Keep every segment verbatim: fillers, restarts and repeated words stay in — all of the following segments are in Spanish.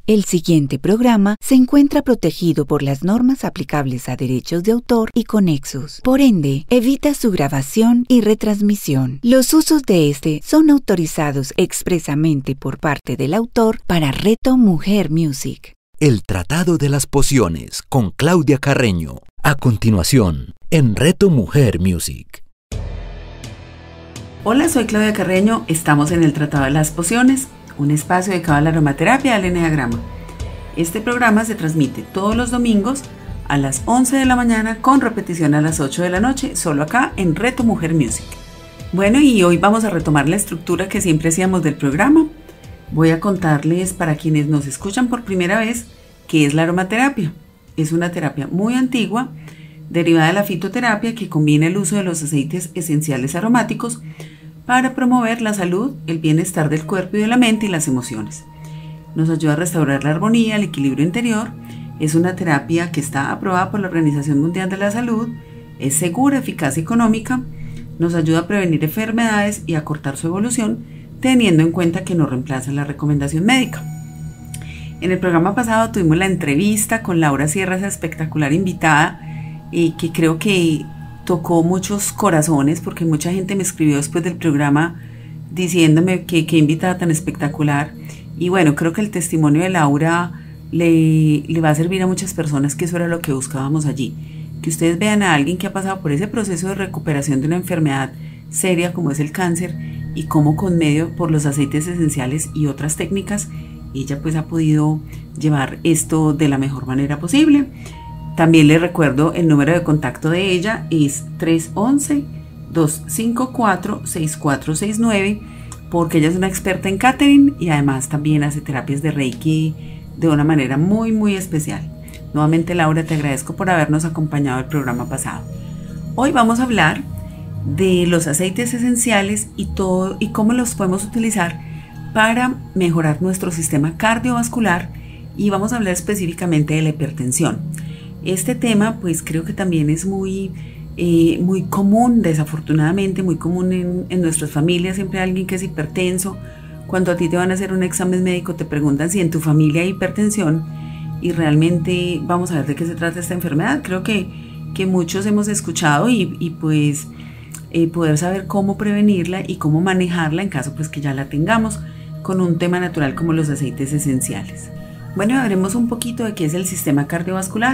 El siguiente programa se encuentra protegido por las normas aplicables a derechos de autor y conexos. Por ende, evita su grabación y retransmisión. Los usos de este son autorizados expresamente por parte del autor para Reto Mujer Music. El Tratado de las Pociones con Claudia Carreño. A continuación, en Reto Mujer Music. Hola, soy Claudia Carreño. Estamos en el Tratado de las Pociones, un espacio dedicado a la aromaterapia y al eneagrama. Este programa se transmite todos los domingos a las once de la mañana con repetición a las ocho de la noche, solo acá en Reto Mujer Music. Bueno, y hoy vamos a retomar la estructura que siempre hacíamos del programa. Voy a contarles, para quienes nos escuchan por primera vez, qué es la aromaterapia. Es una terapia muy antigua, derivada de la fitoterapia, que combina el uso de los aceites esenciales aromáticos para promover la salud, el bienestar del cuerpo y de la mente y las emociones. Nos ayuda a restaurar la armonía, el equilibrio interior. Es una terapia que está aprobada por la Organización Mundial de la Salud, es segura, eficaz y económica, nos ayuda a prevenir enfermedades y a cortar su evolución, teniendo en cuenta que no reemplaza la recomendación médica. En el programa pasado tuvimos la entrevista con Laura Sierra, esa espectacular invitada, eh, que creo que tocó muchos corazones, porque mucha gente me escribió después del programa diciéndome que qué invitada tan espectacular. Y bueno, creo que el testimonio de Laura le, le va a servir a muchas personas, que eso era lo que buscábamos allí. Que ustedes vean a alguien que ha pasado por ese proceso de recuperación de una enfermedad seria como es el cáncer, y cómo con medio por los aceites esenciales y otras técnicas, ella pues ha podido llevar esto de la mejor manera posible. También les recuerdo el número de contacto de ella, es tres once, dos cinco cuatro, seis cuatro seis nueve, porque ella es una experta en catering y además también hace terapias de Reiki de una manera muy muy especial. Nuevamente, Laura, te agradezco por habernos acompañado el programa pasado. Hoy vamos a hablar de los aceites esenciales y, todo, y cómo los podemos utilizar para mejorar nuestro sistema cardiovascular, y vamos a hablar específicamente de la hipertensión. Este tema pues creo que también es muy, eh, muy común, desafortunadamente muy común en, en nuestras familias. Siempre hay alguien que es hipertenso. Cuando a ti te van a hacer un examen médico te preguntan si en tu familia hay hipertensión, y realmente vamos a ver de qué se trata esta enfermedad. Creo que, que muchos hemos escuchado y, y pues eh, poder saber cómo prevenirla y cómo manejarla en caso pues que ya la tengamos, con un tema natural como los aceites esenciales. Bueno, veremos un poquito de qué es el sistema cardiovascular.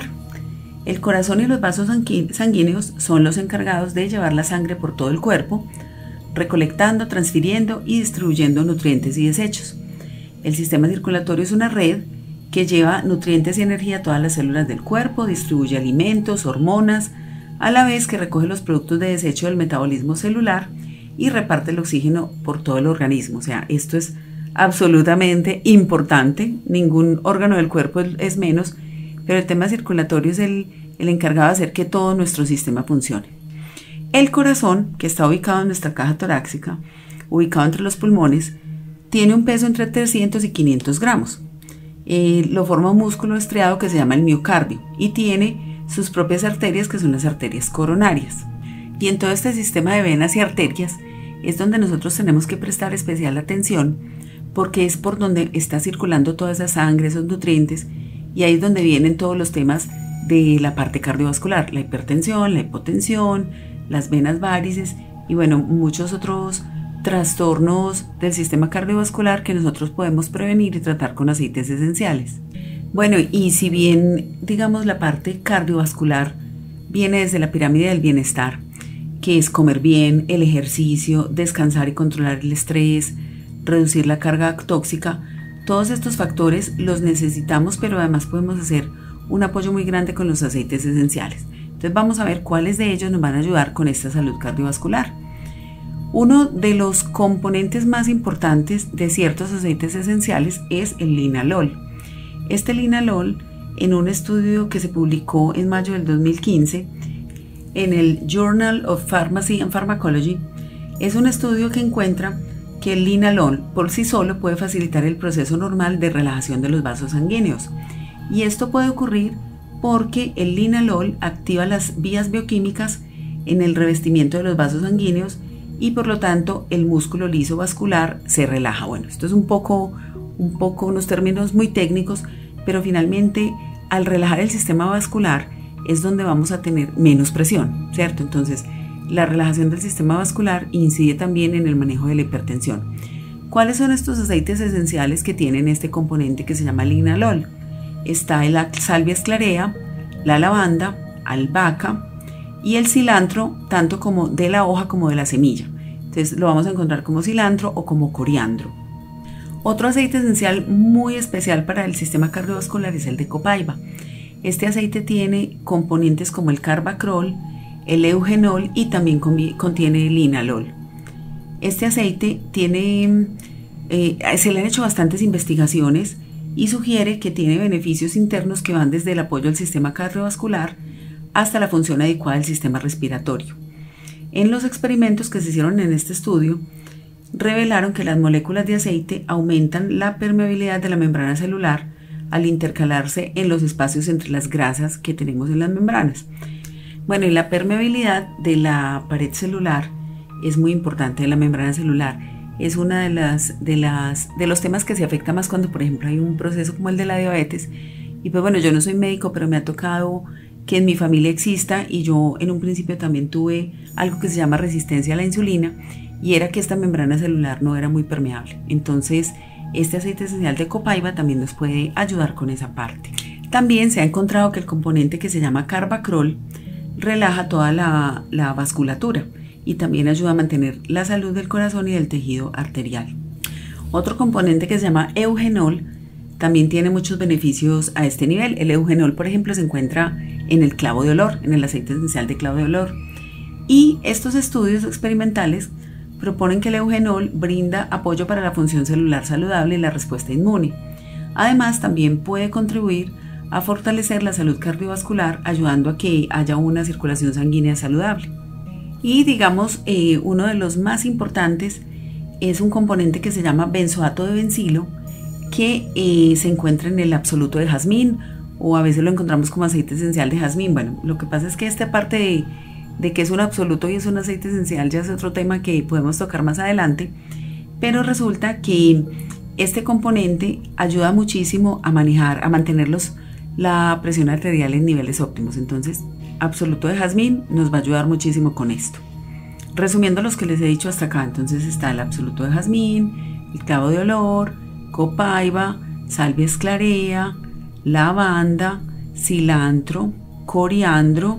El corazón y los vasos sanguíneos son los encargados de llevar la sangre por todo el cuerpo, recolectando, transfiriendo y distribuyendo nutrientes y desechos. El sistema circulatorio es una red que lleva nutrientes y energía a todas las células del cuerpo, distribuye alimentos, hormonas, a la vez que recoge los productos de desecho del metabolismo celular y reparte el oxígeno por todo el organismo. O sea, esto es absolutamente importante. Ningún órgano del cuerpo es menos, pero el tema circulatorio es el, el encargado de hacer que todo nuestro sistema funcione. El corazón, que está ubicado en nuestra caja torácica, ubicado entre los pulmones, tiene un peso entre trescientos y quinientos gramos. Eh, lo forma un músculo estriado que se llama el miocardio y tiene sus propias arterias, que son las arterias coronarias. Y en todo este sistema de venas y arterias es donde nosotros tenemos que prestar especial atención, porque es por donde está circulando toda esa sangre, esos nutrientes, y ahí es donde vienen todos los temas de la parte cardiovascular, la hipertensión, la hipotensión, las venas varices y bueno, muchos otros trastornos del sistema cardiovascular que nosotros podemos prevenir y tratar con aceites esenciales. Bueno, y si bien, digamos, la parte cardiovascular viene desde la pirámide del bienestar, que es comer bien, el ejercicio, descansar y controlar el estrés, reducir la carga tóxica, todos estos factores los necesitamos, pero además podemos hacer un apoyo muy grande con los aceites esenciales. Entonces vamos a ver cuáles de ellos nos van a ayudar con esta salud cardiovascular. Uno de los componentes más importantes de ciertos aceites esenciales es el linalol. Este linalol, en un estudio que se publicó en mayo del dos mil quince en el Journal of Pharmacy and Pharmacology, es un estudio que encuentra que el linalol por sí solo puede facilitar el proceso normal de relajación de los vasos sanguíneos. Y esto puede ocurrir porque el linalol activa las vías bioquímicas en el revestimiento de los vasos sanguíneos y por lo tanto el músculo liso vascular se relaja. Bueno, esto es un poco un poco unos términos muy técnicos, pero finalmente al relajar el sistema vascular es donde vamos a tener menos presión, ¿cierto? Entonces, la relajación del sistema vascular incide también en el manejo de la hipertensión. ¿Cuáles son estos aceites esenciales que tienen este componente que se llama linalol? Está la salvia esclarea, la lavanda, albahaca y el cilantro, tanto como de la hoja como de la semilla. Entonces lo vamos a encontrar como cilantro o como coriandro. Otro aceite esencial muy especial para el sistema cardiovascular es el de copaiba. Este aceite tiene componentes como el carbacrol, el eugenol y también contiene linalol. Este aceite tiene, eh, se le han hecho bastantes investigaciones y sugiere que tiene beneficios internos que van desde el apoyo al sistema cardiovascular hasta la función adecuada del sistema respiratorio. En los experimentos que se hicieron en este estudio, revelaron que las moléculas de aceite aumentan la permeabilidad de la membrana celular al intercalarse en los espacios entre las grasas que tenemos en las membranas. Bueno, y la permeabilidad de la pared celular es muy importante, de la membrana celular. Es una de las, de las de los temas que se afecta más cuando, por ejemplo, hay un proceso como el de la diabetes. Y pues bueno, yo no soy médico, pero me ha tocado que en mi familia exista, y yo en un principio también tuve algo que se llama resistencia a la insulina, y era que esta membrana celular no era muy permeable. Entonces, este aceite esencial de copaiba también nos puede ayudar con esa parte. También se ha encontrado que el componente que se llama carbacrol relaja toda la, la vasculatura y también ayuda a mantener la salud del corazón y del tejido arterial. Otro componente que se llama eugenol también tiene muchos beneficios a este nivel. El eugenol, por ejemplo, se encuentra en el clavo de olor, en el aceite esencial de clavo de olor. Y estos estudios experimentales proponen que el eugenol brinda apoyo para la función celular saludable y la respuesta inmune. Además, también puede contribuir a fortalecer la salud cardiovascular, ayudando a que haya una circulación sanguínea saludable. Y digamos, eh, uno de los más importantes es un componente que se llama benzoato de bencilo, que eh, se encuentra en el absoluto de jazmín, o a veces lo encontramos como aceite esencial de jazmín. Bueno, lo que pasa es que esta parte de, de que es un absoluto y es un aceite esencial ya es otro tema que podemos tocar más adelante, pero resulta que este componente ayuda muchísimo a manejar, a mantener los, la presión arterial en niveles óptimos. Entonces, absoluto de jazmín nos va a ayudar muchísimo con esto. Resumiendo los que les he dicho hasta acá, entonces está el absoluto de jazmín, el clavo de olor, copaiba, salvia esclarea, lavanda, cilantro, coriandro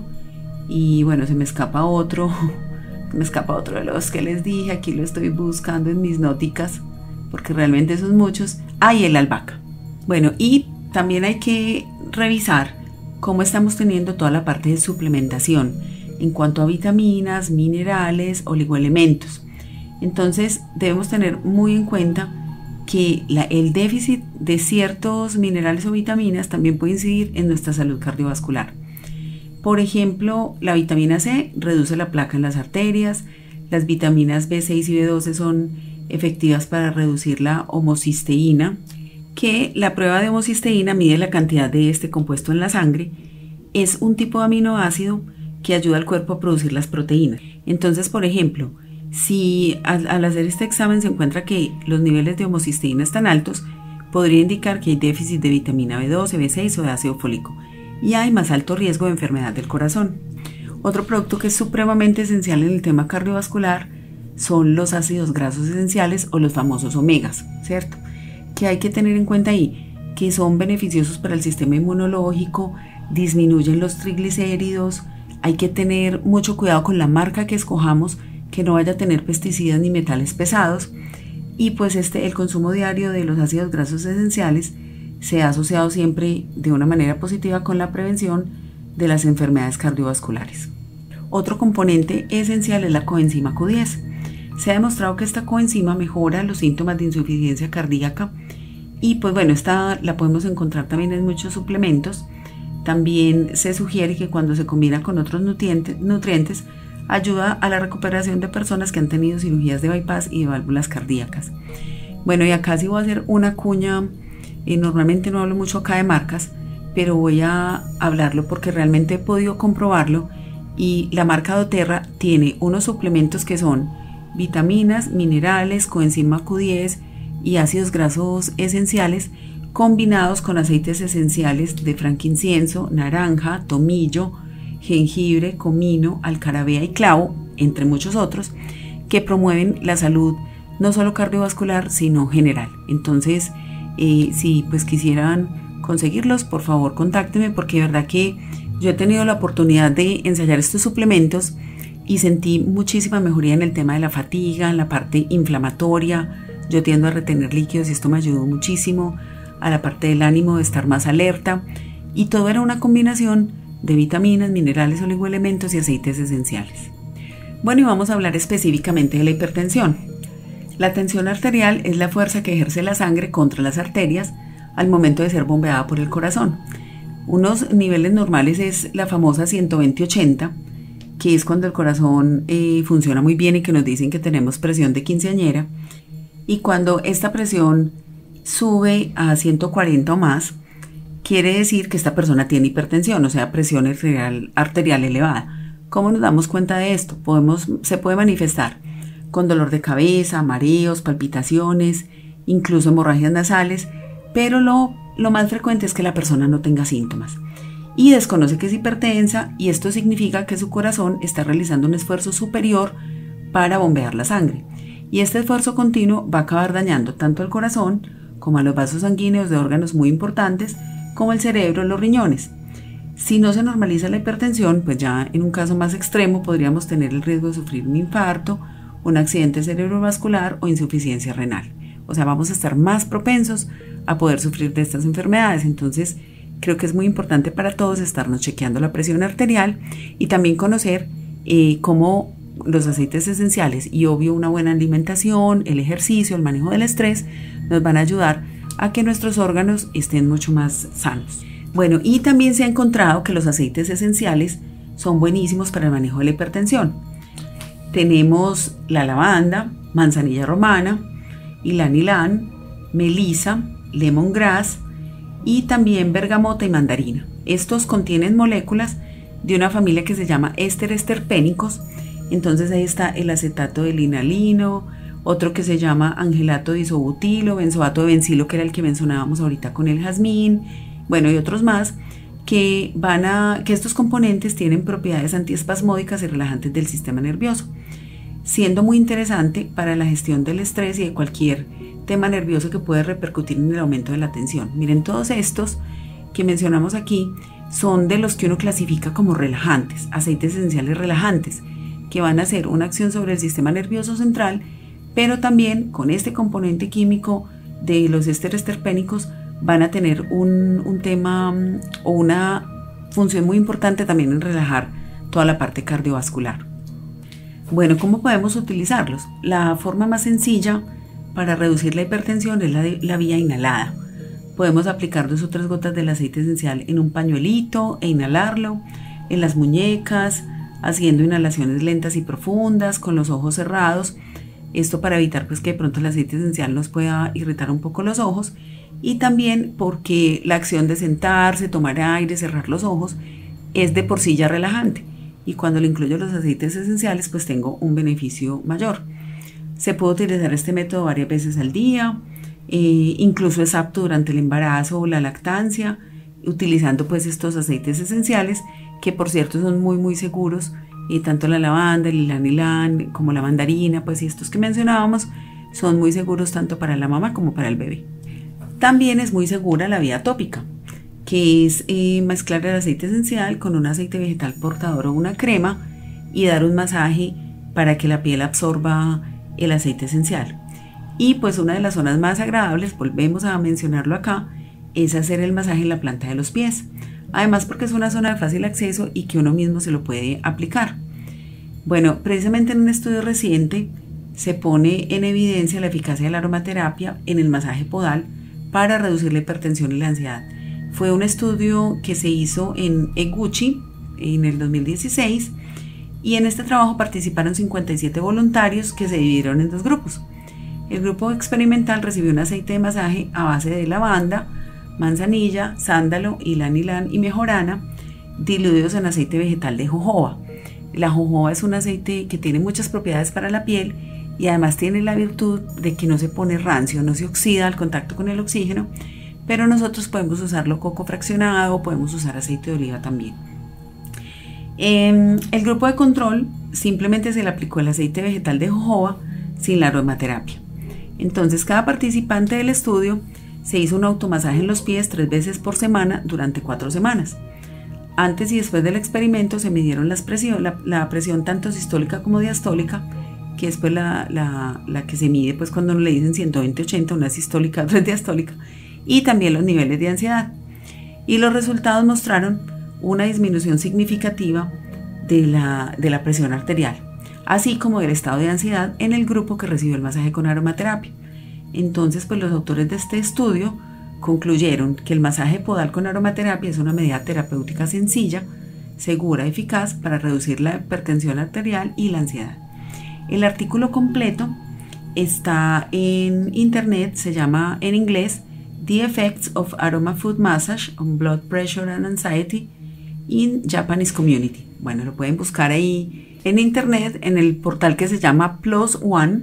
y bueno, se me escapa otro, se me escapa otro de los que les dije. Aquí lo estoy buscando en mis nóticas porque realmente son muchos. Ah, y el albahaca. Bueno, y también hay que revisar cómo estamos teniendo toda la parte de suplementación en cuanto a vitaminas, minerales, oligoelementos. Entonces debemos tener muy en cuenta que la, el déficit de ciertos minerales o vitaminas también puede incidir en nuestra salud cardiovascular. Por ejemplo, la vitamina C reduce la placa en las arterias, las vitaminas B seis y B doce son efectivas para reducir la homocisteína, que la prueba de homocisteína mide la cantidad de este compuesto en la sangre. Es un tipo de aminoácido que ayuda al cuerpo a producir las proteínas. Entonces, por ejemplo, si al, al hacer este examen se encuentra que los niveles de homocisteína están altos, podría indicar que hay déficit de vitamina B doce, B seis o de ácido fólico, y hay más alto riesgo de enfermedad del corazón. Otro producto que es supremamente esencial en el tema cardiovascular son los ácidos grasos esenciales o los famosos omegas, ¿cierto? Que hay que tener en cuenta ahí, que son beneficiosos para el sistema inmunológico, disminuyen los triglicéridos. Hay que tener mucho cuidado con la marca que escojamos, que no vaya a tener pesticidas ni metales pesados. Y pues este, el consumo diario de los ácidos grasos esenciales se ha asociado siempre de una manera positiva con la prevención de las enfermedades cardiovasculares. Otro componente esencial es la coenzima Q diez. Se ha demostrado que esta coenzima mejora los síntomas de insuficiencia cardíaca y pues bueno, esta la podemos encontrar también en muchos suplementos. También se sugiere que cuando se combina con otros nutrientes, nutrientes ayuda a la recuperación de personas que han tenido cirugías de bypass y de válvulas cardíacas. Bueno, y acá sí voy a hacer una cuña. Eh, normalmente no hablo mucho acá de marcas, pero voy a hablarlo porque realmente he podido comprobarlo, y la marca doTERRA tiene unos suplementos que son vitaminas, minerales, coenzima Q diez, y ácidos grasos esenciales combinados con aceites esenciales de frankincenso, naranja, tomillo, jengibre, comino, alcarabea y clavo, entre muchos otros, que promueven la salud no solo cardiovascular, sino general. Entonces, eh, si pues quisieran conseguirlos, por favor contáctenme, porque de verdad que yo he tenido la oportunidad de ensayar estos suplementos y sentí muchísima mejoría en el tema de la fatiga, en la parte inflamatoria. Yo tiendo a retener líquidos y esto me ayudó muchísimo a la parte del ánimo, de estar más alerta, y todo era una combinación de vitaminas, minerales, oligoelementos y aceites esenciales. Bueno, y vamos a hablar específicamente de la hipertensión. La tensión arterial es la fuerza que ejerce la sangre contra las arterias al momento de ser bombeada por el corazón. Unos niveles normales es la famosa ciento veinte ochenta, que es cuando el corazón eh, funciona muy bien y que nos dicen que tenemos presión de quinceañera, y cuando esta presión sube a ciento cuarenta o más, quiere decir que esta persona tiene hipertensión, o sea, presión arterial, arterial elevada. ¿Cómo nos damos cuenta de esto? Podemos, se puede manifestar con dolor de cabeza, mareos, palpitaciones, incluso hemorragias nasales, pero lo, lo más frecuente es que la persona no tenga síntomas y desconoce que es hipertensa, y esto significa que su corazón está realizando un esfuerzo superior para bombear la sangre, y este esfuerzo continuo va a acabar dañando tanto al corazón como a los vasos sanguíneos de órganos muy importantes como el cerebro o los riñones. Si no se normaliza la hipertensión, pues ya en un caso más extremo podríamos tener el riesgo de sufrir un infarto, un accidente cerebrovascular o insuficiencia renal. O sea, vamos a estar más propensos a poder sufrir de estas enfermedades. Entonces, creo que es muy importante para todos estarnos chequeando la presión arterial y también conocer eh, cómo los aceites esenciales y obvio una buena alimentación, el ejercicio, el manejo del estrés nos van a ayudar a que nuestros órganos estén mucho más sanos. Bueno, y también se ha encontrado que los aceites esenciales son buenísimos para el manejo de la hipertensión. Tenemos la lavanda, manzanilla romana, ylang ylang, melisa, lemongrass y también bergamota y mandarina. Estos contienen moléculas de una familia que se llama ésteres terpénicos. Entonces ahí está el acetato de linalino, otro que se llama angelato de isobutilo, benzoato de bencilo, que era el que mencionábamos ahorita con el jazmín, bueno, y otros más, que van a, que estos componentes tienen propiedades antiespasmódicas y relajantes del sistema nervioso, siendo muy interesante para la gestión del estrés y de cualquier tema nervioso que puede repercutir en el aumento de la tensión. Miren, todos estos que mencionamos aquí son de los que uno clasifica como relajantes, aceites esenciales relajantes, que van a hacer una acción sobre el sistema nervioso central, pero también con este componente químico de los ésteres terpénicos van a tener un, un tema o una función muy importante también en relajar toda la parte cardiovascular. Bueno, ¿cómo podemos utilizarlos? La forma más sencilla para reducir la hipertensión es la, de, la vía inhalada. Podemos aplicar dos o tres gotas del aceite esencial en un pañuelito e inhalarlo en las muñecas, haciendo inhalaciones lentas y profundas con los ojos cerrados. Esto para evitar pues que de pronto el aceite esencial nos pueda irritar un poco los ojos, y también porque la acción de sentarse, tomar aire, cerrar los ojos es de por sí ya relajante, y cuando le incluyo los aceites esenciales pues tengo un beneficio mayor. Se puede utilizar este método varias veces al día, eh, incluso es apto durante el embarazo o la lactancia, utilizando pues estos aceites esenciales que por cierto son muy muy seguros, y tanto la lavanda, el ylang ylang como la mandarina, pues y estos que mencionábamos son muy seguros tanto para la mamá como para el bebé. También es muy segura la vía tópica, que es eh, mezclar el aceite esencial con un aceite vegetal portador o una crema y dar un masaje para que la piel absorba el aceite esencial. Y pues una de las zonas más agradables, volvemos a mencionarlo acá, es hacer el masaje en la planta de los pies. Además porque es una zona de fácil acceso y que uno mismo se lo puede aplicar. Bueno, precisamente en un estudio reciente se pone en evidencia la eficacia de la aromaterapia en el masaje podal para reducir la hipertensión y la ansiedad. Fue un estudio que se hizo en Eguchi en el dos mil dieciséis, y en este trabajo participaron cincuenta y siete voluntarios que se dividieron en dos grupos. El grupo experimental recibió un aceite de masaje a base de lavanda, manzanilla, sándalo, ylang ylang y mejorana, diluidos en aceite vegetal de jojoba. La jojoba es un aceite que tiene muchas propiedades para la piel y además tiene la virtud de que no se pone rancio, no se oxida al contacto con el oxígeno, pero nosotros podemos usarlo coco fraccionado, podemos usar aceite de oliva también. Eh, el grupo de control simplemente se le aplicó el aceite vegetal de jojoba sin la aromaterapia. Entonces cada participante del estudio se hizo un automasaje en los pies tres veces por semana durante cuatro semanas. Antes y después del experimento se midieron las presión, la, la presión tanto sistólica como diastólica, que es pues la, la, la que se mide pues cuando le dicen ciento veinte ochenta, una sistólica, otra diastólica, y también los niveles de ansiedad. Y los resultados mostraron una disminución significativa de la, de la presión arterial, así como del estado de ansiedad en el grupo que recibió el masaje con aromaterapia. Entonces, pues los autores de este estudio concluyeron que el masaje podal con aromaterapia es una medida terapéutica sencilla, segura, eficaz para reducir la hipertensión arterial y la ansiedad. El artículo completo está en internet, se llama en inglés The Effects of Aroma Food Massage on Blood Pressure and Anxiety in Japanese Community. Bueno, lo pueden buscar ahí en internet en el portal que se llama Plus One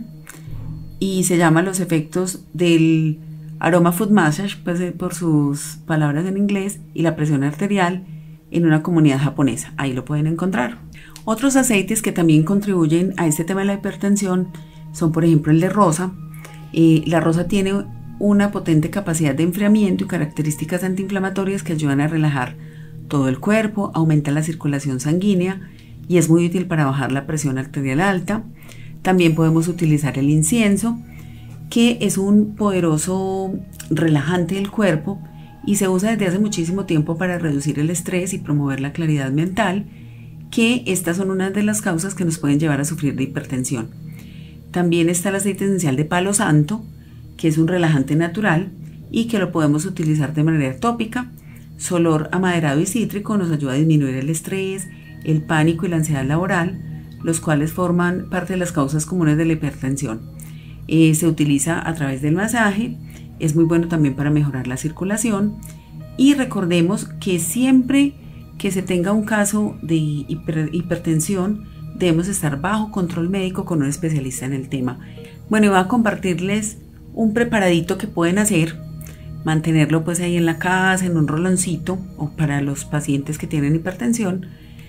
y se llama Los efectos del Aroma Food Massage, pues, por sus palabras en inglés, y la presión arterial en una comunidad japonesa. Ahí lo pueden encontrar. Otros aceites que también contribuyen a este tema de la hipertensión son, por ejemplo, el de rosa. Eh, la rosa tiene una potente capacidad de enfriamiento y características antiinflamatorias que ayudan a relajar todo el cuerpo, aumenta la circulación sanguínea y es muy útil para bajar la presión arterial alta. También podemos utilizar el incienso, que es un poderoso relajante del cuerpo y se usa desde hace muchísimo tiempo para reducir el estrés y promover la claridad mental, que estas son una de las causas que nos pueden llevar a sufrir de hipertensión. También está el aceite esencial de palo santo, que es un relajante natural y que lo podemos utilizar de manera tópica. Su olor amaderado y cítrico nos ayuda a disminuir el estrés, el pánico y la ansiedad laboral, los cuales forman parte de las causas comunes de la hipertensión. Eh, se utiliza a través del masaje, es muy bueno también para mejorar la circulación, y recordemos que siempre que se tenga un caso de hiper, hipertensión debemos estar bajo control médico con un especialista en el tema. Bueno, y voy a compartirles un preparadito que pueden hacer, mantenerlo pues ahí en la casa, en un roloncito, o para los pacientes que tienen hipertensión,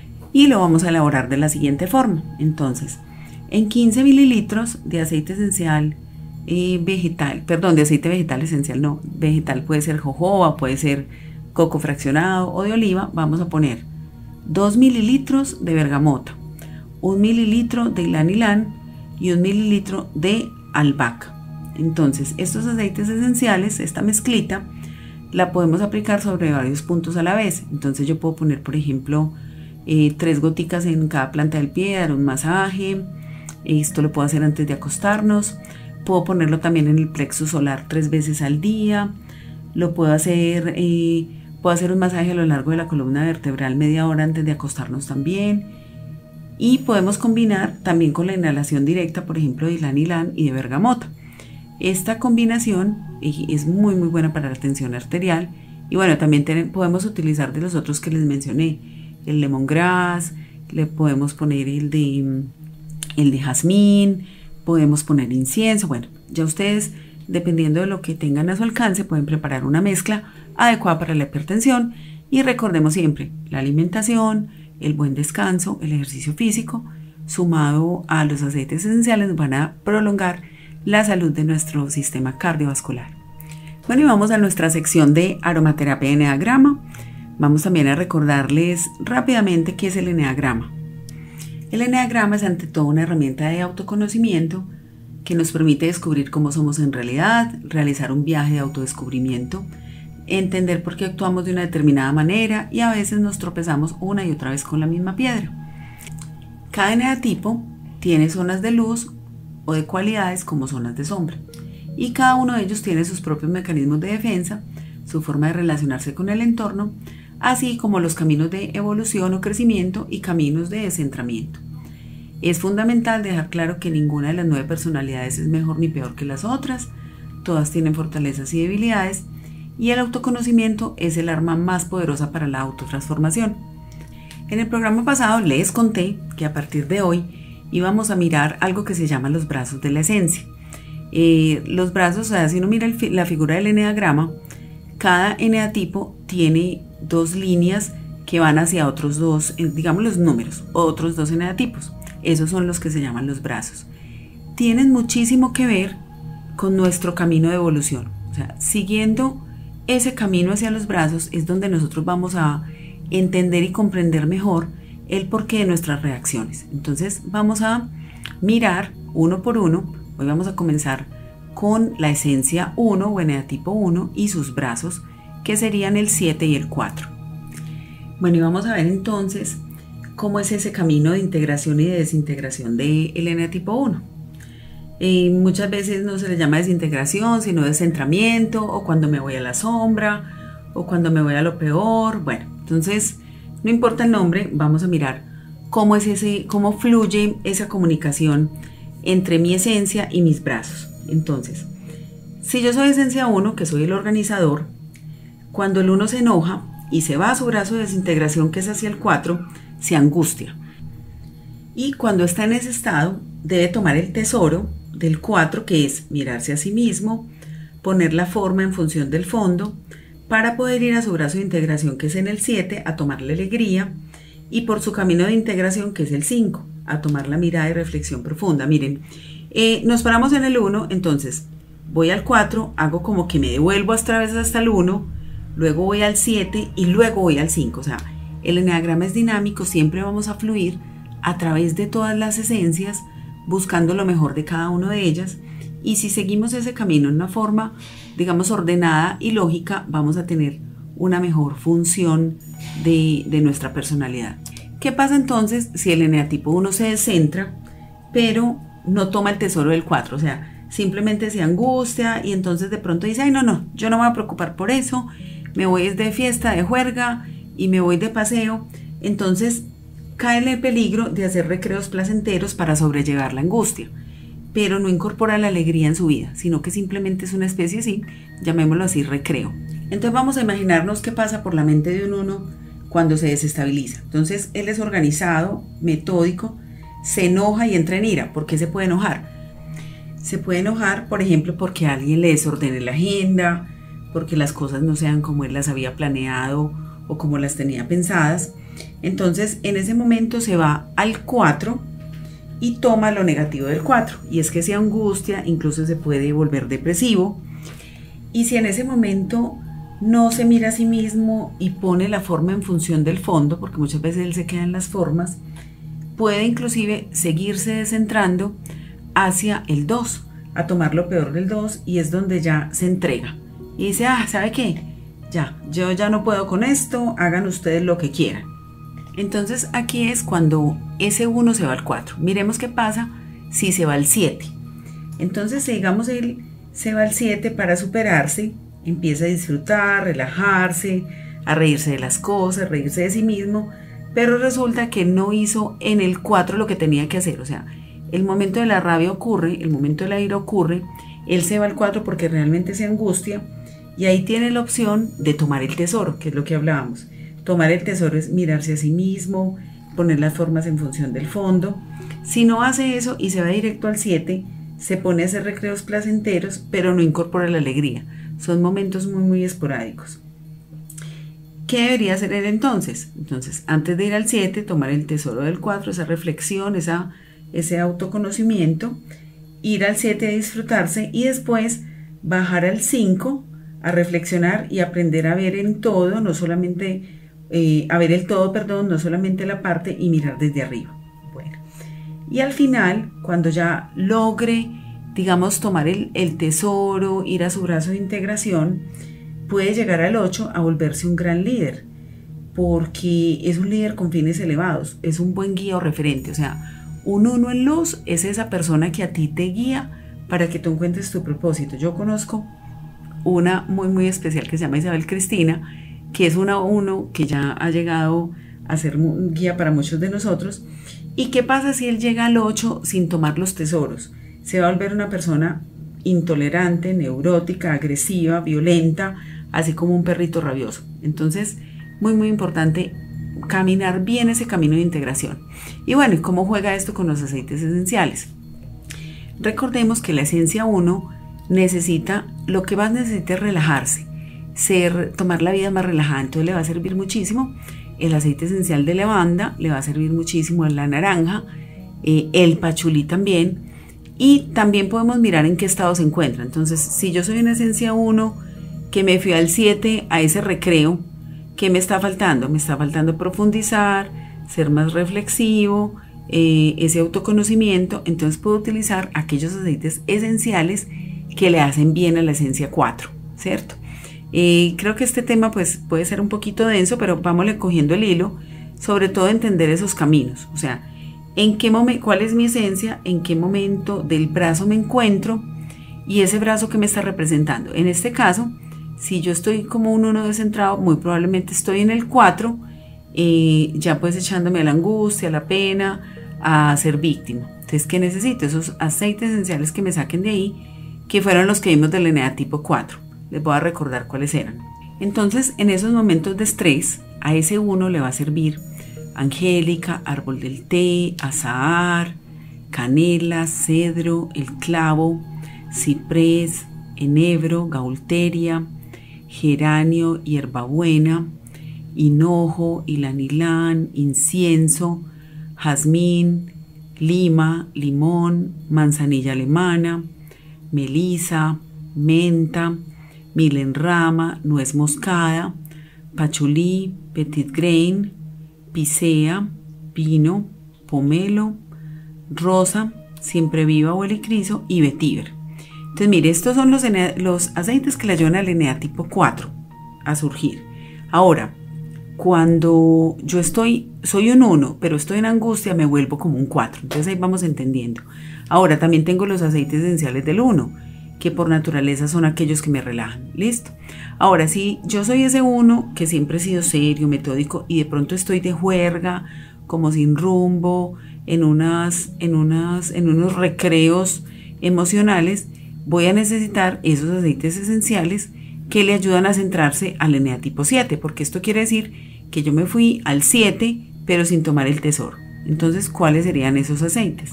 y lo vamos a elaborar de la siguiente forma. Entonces, en quince mililitros de aceite esencial eh, vegetal, perdón, de aceite vegetal esencial, no, vegetal puede ser jojoba, puede ser coco fraccionado o de oliva, vamos a poner dos mililitros de bergamota, un mililitro de ylang ylang y un mililitro de albahaca. Entonces, estos aceites esenciales, esta mezclita, la podemos aplicar sobre varios puntos a la vez. Entonces yo puedo poner, por ejemplo, eh, tres goticas en cada planta del pie, dar un masaje. Esto lo puedo hacer antes de acostarnos. Puedo ponerlo también en el plexo solar tres veces al día. Lo puedo hacer, eh, puedo hacer un masaje a lo largo de la columna vertebral media hora antes de acostarnos también. Y podemos combinar también con la inhalación directa, por ejemplo, de ylang ylang y de bergamota. Esta combinación es muy muy buena para la tensión arterial. Y bueno, también ten, podemos utilizar de los otros que les mencioné, el lemongrass, le podemos poner el de, el de jazmín, podemos poner incienso. Bueno, ya ustedes, dependiendo de lo que tengan a su alcance, pueden preparar una mezcla adecuada para la hipertensión. Y recordemos siempre, la alimentación, el buen descanso, el ejercicio físico, sumado a los aceites esenciales, van a prolongar la salud de nuestro sistema cardiovascular. Bueno, y vamos a nuestra sección de aromaterapia eneagrama. Vamos también a recordarles rápidamente qué es el eneagrama. El eneagrama es ante todo una herramienta de autoconocimiento que nos permite descubrir cómo somos en realidad, realizar un viaje de autodescubrimiento, entender por qué actuamos de una determinada manera y a veces nos tropezamos una y otra vez con la misma piedra. Cada eneatipo tiene zonas de luz o de cualidades como zonas de sombra, y cada uno de ellos tiene sus propios mecanismos de defensa, su forma de relacionarse con el entorno, así como los caminos de evolución o crecimiento y caminos de descentramiento. Es fundamental dejar claro que ninguna de las nueve personalidades es mejor ni peor que las otras, todas tienen fortalezas y debilidades, y el autoconocimiento es el arma más poderosa para la autotransformación. En el programa pasado les conté que a partir de hoy y vamos a mirar algo que se llama los brazos de la esencia. Eh, los brazos, o sea, si uno mira el, la figura del eneagrama, cada eneatipo tiene dos líneas que van hacia otros dos, digamos los números, otros dos eneatipos. Esos son los que se llaman los brazos. Tienen muchísimo que ver con nuestro camino de evolución. O sea, siguiendo ese camino hacia los brazos es donde nosotros vamos a entender y comprender mejor el porqué de nuestras reacciones. Entonces vamos a mirar uno por uno. Hoy vamos a comenzar con la esencia uno o eneatipo uno y sus brazos, que serían el siete y el cuatro. Bueno, y vamos a ver entonces cómo es ese camino de integración y de desintegración del eneatipo uno. Eh, muchas veces no se le llama desintegración, sino descentramiento, o cuando me voy a la sombra, o cuando me voy a lo peor. Bueno, entonces no importa el nombre, vamos a mirar cómo es ese, cómo fluye esa comunicación entre mi esencia y mis brazos. Entonces, si yo soy esencia uno, que soy el organizador, cuando el uno se enoja y se va a su brazo de desintegración, que es hacia el cuatro, se angustia. Y cuando está en ese estado, debe tomar el tesoro del cuatro, que es mirarse a sí mismo, poner la forma en función del fondo, para poder ir a su brazo de integración, que es en el siete, a tomar la alegría, y por su camino de integración, que es el cinco, a tomar la mirada y reflexión profunda. Miren, eh, nos paramos en el uno, entonces voy al cuatro, hago como que me devuelvo otra vez hasta el uno, luego voy al siete y luego voy al cinco. O sea, el eneagrama es dinámico, siempre vamos a fluir a través de todas las esencias, buscando lo mejor de cada una de ellas, y si seguimos ese camino en una forma, digamos, ordenada y lógica, vamos a tener una mejor función de, de nuestra personalidad. ¿Qué pasa entonces si el eneatipo uno se descentra, pero no toma el tesoro del cuatro? O sea, simplemente se angustia y entonces de pronto dice, ay, no, no, yo no me voy a preocupar por eso, me voy de fiesta, de juerga y me voy de paseo. Entonces cae en el peligro de hacer recreos placenteros para sobrellevar la angustia, pero no incorpora la alegría en su vida, sino que simplemente es una especie así, llamémoslo así, recreo. Entonces vamos a imaginarnos qué pasa por la mente de un uno cuando se desestabiliza. Entonces él es organizado, metódico, se enoja y entra en ira. ¿Por qué se puede enojar? Se puede enojar, por ejemplo, porque alguien le desordene la agenda, porque las cosas no sean como él las había planeado o como las tenía pensadas. Entonces en ese momento se va al cuatro y toma lo negativo del cuatro, y es que se angustia, incluso se puede volver depresivo. Y si en ese momento no se mira a sí mismo y pone la forma en función del fondo, porque muchas veces él se queda en las formas, puede inclusive seguirse descentrando hacia el dos, a tomar lo peor del dos, y es donde ya se entrega y dice, ah, ¿sabe qué? Ya, yo ya no puedo con esto, hagan ustedes lo que quieran. Entonces aquí es cuando ese uno se va al cuatro. Miremos qué pasa si se va al siete. Entonces, digamos, él se va al siete para superarse, empieza a disfrutar, relajarse, a reírse de las cosas, reírse de sí mismo, pero resulta que no hizo en el cuatro lo que tenía que hacer. O sea, el momento de la rabia ocurre, el momento de la ira ocurre, él se va al cuatro porque realmente se angustia, y ahí tiene la opción de tomar el tesoro, que es lo que hablábamos. Tomar el tesoro es mirarse a sí mismo, poner las formas en función del fondo. Si no hace eso y se va directo al siete, se pone a hacer recreos placenteros, pero no incorpora la alegría. Son momentos muy, muy esporádicos. ¿Qué debería hacer él entonces? Entonces, antes de ir al siete, tomar el tesoro del cuatro, esa reflexión, esa, ese autoconocimiento, ir al siete a disfrutarse y después bajar al cinco a reflexionar y aprender a ver en todo, no solamente... Eh, a ver el todo, perdón, no solamente la parte, y mirar desde arriba. Bueno, y al final, cuando ya logre, digamos, tomar el, el tesoro, ir a su brazo de integración, puede llegar al ocho a volverse un gran líder, porque es un líder con fines elevados, es un buen guía o referente. O sea, un uno en luz es esa persona que a ti te guía para que tú encuentres tu propósito. Yo conozco una muy muy especial que se llama Isabel Cristina, que es una uno que ya ha llegado a ser un guía para muchos de nosotros. ¿Y qué pasa si él llega al ocho sin tomar los tesoros? Se va a volver una persona intolerante, neurótica, agresiva, violenta, así como un perrito rabioso. Entonces, muy muy importante caminar bien ese camino de integración. Y bueno, ¿y cómo juega esto con los aceites esenciales? Recordemos que la esencia uno necesita, lo que más necesita es relajarse, ser, tomar la vida más relajada, entonces le va a servir muchísimo el aceite esencial de lavanda, le va a servir muchísimo la naranja, eh, el pachulí también, y también podemos mirar en qué estado se encuentra. Entonces, si yo soy una esencia uno, que me fui al siete a ese recreo, ¿qué me está faltando? Me está faltando profundizar, ser más reflexivo, eh, ese autoconocimiento. Entonces puedo utilizar aquellos aceites esenciales que le hacen bien a la esencia cuatro, ¿cierto? Eh, creo que este tema pues puede ser un poquito denso, pero vámonos cogiendo el hilo, sobre todo entender esos caminos, o sea, en qué momento, cuál es mi esencia, en qué momento del brazo me encuentro y ese brazo que me está representando. En este caso, si yo estoy como un uno descentrado, muy probablemente estoy en el cuatro, eh, ya pues echándome a la angustia, a la pena, a ser víctima. Entonces, ¿qué necesito? Esos aceites esenciales que me saquen de ahí, que fueron los que vimos del eneatipo cuatro. Les voy a recordar cuáles eran. Entonces, en esos momentos de estrés, a ese uno le va a servir angélica, árbol del té, azahar, canela, cedro, el clavo, ciprés, enebro, gaulteria, geranio, hierbabuena, hinojo, ilanilán, incienso, jazmín, lima, limón, manzanilla alemana, melisa, menta, milenrama, nuez moscada, pachulí, petit grain, picea, pino, pomelo, rosa, siempre viva o helicriso y vetiver. Entonces, mire, estos son los, los aceites que le ayudan al eneatipo cuatro a surgir. Ahora, cuando yo estoy, soy un uno, pero estoy en angustia, me vuelvo como un cuatro. Entonces ahí vamos entendiendo. Ahora, también tengo los aceites esenciales del uno, que por naturaleza son aquellos que me relajan. ¿Listo? Ahora, si yo soy ese uno que siempre he sido serio, metódico, y de pronto estoy de juerga, como sin rumbo, en, unas, en, unas, en unos recreos emocionales, voy a necesitar esos aceites esenciales que le ayudan a centrarse al eneatipo siete, porque esto quiere decir que yo me fui al siete, pero sin tomar el tesoro. Entonces, ¿cuáles serían esos aceites?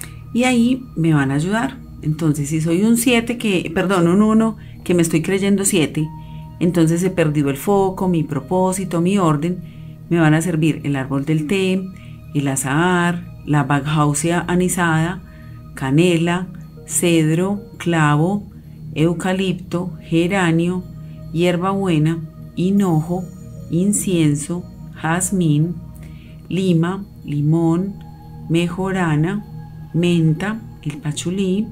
Y ahí me van a ayudar. Entonces, si soy un siete, que, perdón, un uno, que me estoy creyendo siete, entonces he perdido el foco, mi propósito, mi orden, me van a servir el árbol del té, el azahar, la baghausia anisada, canela, cedro, clavo, eucalipto, geranio, hierbabuena, hinojo, incienso, jazmín, lima, limón, mejorana, menta, el pachulí,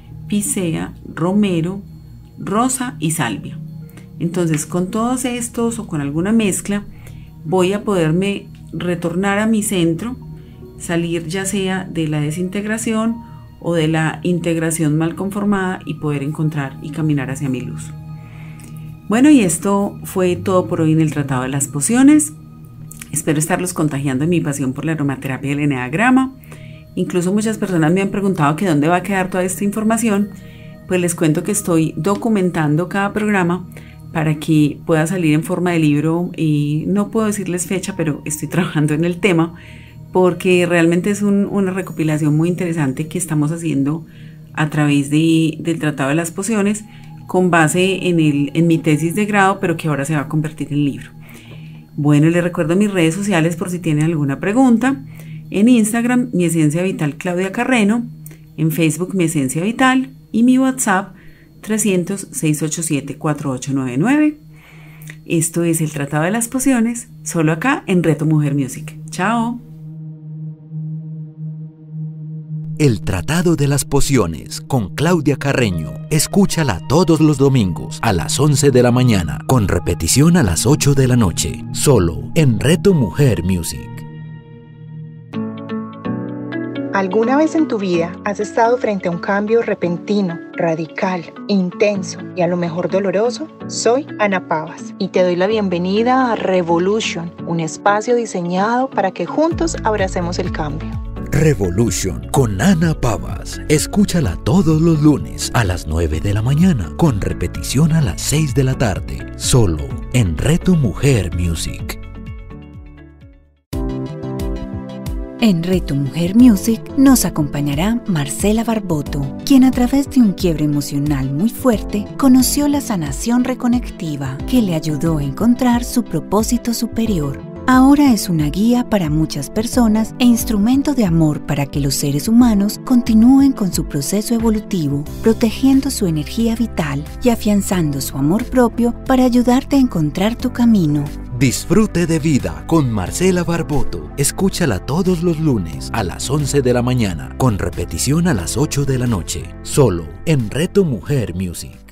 picea, romero, rosa y salvia. Entonces, con todos estos o con alguna mezcla, voy a poderme retornar a mi centro, salir ya sea de la desintegración o de la integración mal conformada y poder encontrar y caminar hacia mi luz. Bueno, y esto fue todo por hoy en el Tratado de las Pociones. Espero estarlos contagiando en mi pasión por la aromaterapia del eneagrama. Incluso muchas personas me han preguntado que dónde va a quedar toda esta información. Pues les cuento que estoy documentando cada programa para que pueda salir en forma de libro, y no puedo decirles fecha, pero estoy trabajando en el tema porque realmente es un, una recopilación muy interesante que estamos haciendo a través de, del Tratado de las Pociones, con base en, el, en mi tesis de grado, pero que ahora se va a convertir en libro. Bueno, les recuerdo mis redes sociales por si tienen alguna pregunta. En Instagram, mi esencia vital Claudia Carreno, en Facebook, mi esencia vital, y mi WhatsApp trescientos, seiscientos ochenta y siete, cuarenta y ocho noventa y nueve. Esto es el Tratado de las Pociones, solo acá en Reto Mujer Music. ¡Chao! El Tratado de las Pociones con Claudia Carreño. Escúchala todos los domingos a las once de la mañana, con repetición a las ocho de la noche, solo en Reto Mujer Music. ¿Alguna vez en tu vida has estado frente a un cambio repentino, radical, intenso y a lo mejor doloroso? Soy Ana Pavas y te doy la bienvenida a Revolution, un espacio diseñado para que juntos abracemos el cambio. Revolution con Ana Pavas. Escúchala todos los lunes a las nueve de la mañana, con repetición a las seis de la tarde, solo en Reto Mujer Music. En Reto Mujer Music nos acompañará Marcela Barboto, quien a través de un quiebre emocional muy fuerte conoció la sanación reconectiva que le ayudó a encontrar su propósito superior. Ahora es una guía para muchas personas e instrumento de amor para que los seres humanos continúen con su proceso evolutivo, protegiendo su energía vital y afianzando su amor propio para ayudarte a encontrar tu camino. Disfrute de vida con Marcela Barboto. Escúchala todos los lunes a las once de la mañana, con repetición a las ocho de la noche, solo en Reto Mujer Music.